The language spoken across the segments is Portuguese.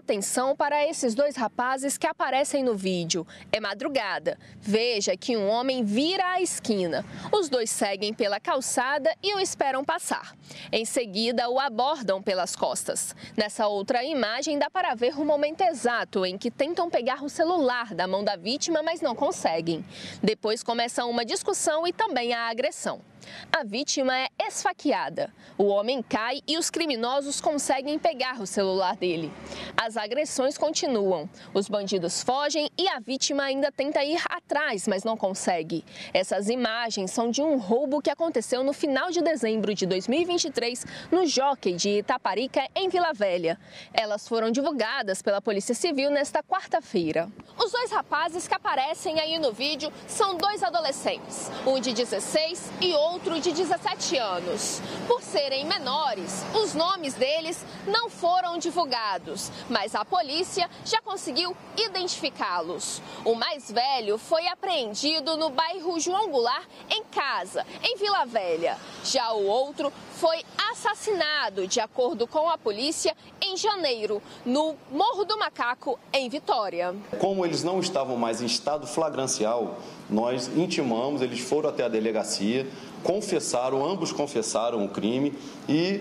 atenção para esses dois rapazes que aparecem no vídeo. É madrugada. Veja que um homem vira a esquina. Os dois seguem pela calçada e o esperam passar. Em seguida, o abordam pelas costas. Nessa outra imagem, dá para ver o momento exato em que tentam pegar o celular da mão da vítima, mas não conseguem. Depois começa uma discussão e também a agressão. A vítima é esfaqueada. O homem cai e os criminosos conseguem pegar o celular dele. As agressões continuam. Os bandidos fogem e a vítima ainda tenta ir atrás, mas não consegue. Essas imagens são de um roubo que aconteceu no final de dezembro de 2023 no Jockey de Itaparica, em Vila Velha. Elas foram divulgadas pela Polícia Civil nesta quarta-feira. Os dois rapazes que aparecem aí no vídeo são dois adolescentes, um de 16 e outro de 17 anos. Por serem menores, os nomes deles não foram divulgados, mas a polícia já conseguiu identificá-los. O mais velho foi apreendido no bairro João Goulart, em casa, em Vila Velha. Já o outro foi assassinado, de acordo com a polícia, em janeiro, no Morro do Macaco, em Vitória. Como eles não estavam mais em estado flagrancial, nós intimamos, eles foram até a delegacia, ambos confessaram o crime e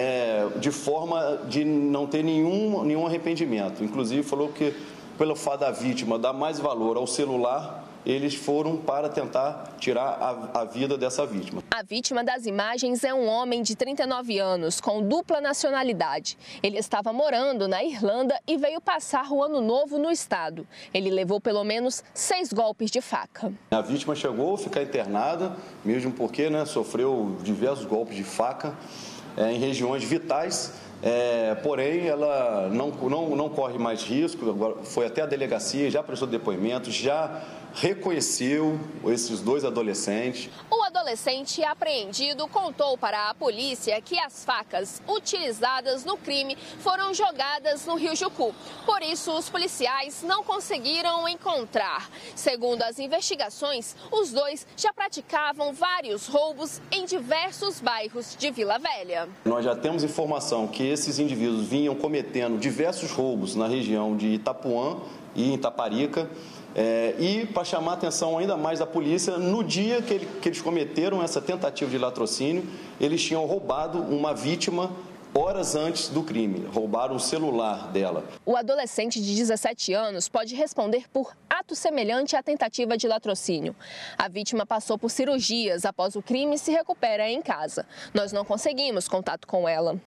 de forma de não ter nenhum arrependimento. Inclusive falou que pelo fato da vítima dar mais valor ao celular, eles foram para tentar tirar a vida dessa vítima. A vítima das imagens é um homem de 39 anos, com dupla nacionalidade. Ele estava morando na Irlanda e veio passar o ano novo no estado. Ele levou pelo menos 6 golpes de faca. A vítima chegou a ficar internada, mesmo porque sofreu diversos golpes de faca em regiões vitais. Porém, ela não corre mais risco, agora foi até a delegacia, já prestou depoimento, já reconheceu esses dois adolescentes. O adolescente apreendido contou para a polícia que as facas utilizadas no crime foram jogadas no Rio Jucu. Por isso, os policiais não conseguiram encontrar. Segundo as investigações, os dois já praticavam vários roubos em diversos bairros de Vila Velha. Nós já temos informação que esses indivíduos vinham cometendo diversos roubos na região de Itapuã e em Itaparica. E para chamar a atenção ainda mais da polícia, no dia que eles cometeram essa tentativa de latrocínio, eles tinham roubado uma vítima horas antes do crime, roubaram o celular dela. O adolescente de 17 anos pode responder por ato semelhante à tentativa de latrocínio. A vítima passou por cirurgias após o crime e se recupera em casa. Nós não conseguimos contato com ela.